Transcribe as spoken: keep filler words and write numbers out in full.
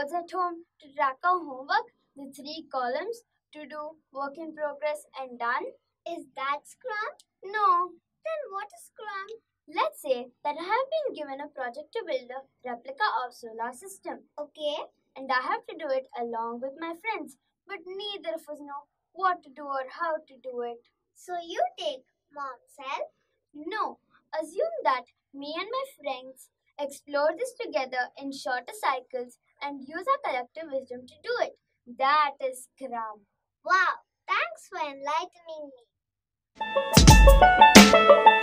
boards at home to track our homework, the three columns to do, work in progress, and done. Is that Scrum? No. Then what is Scrum? Let's say that I have been given a project to build a replica of solar system. Okay. And I have to do it along with my friends, but neither of us know what to do or how to do it. So you take mom's help? No. Assume that me and my friends explore this together in shorter cycles and use our collective wisdom to do it. That is Scrum. Wow, thanks for enlightening me.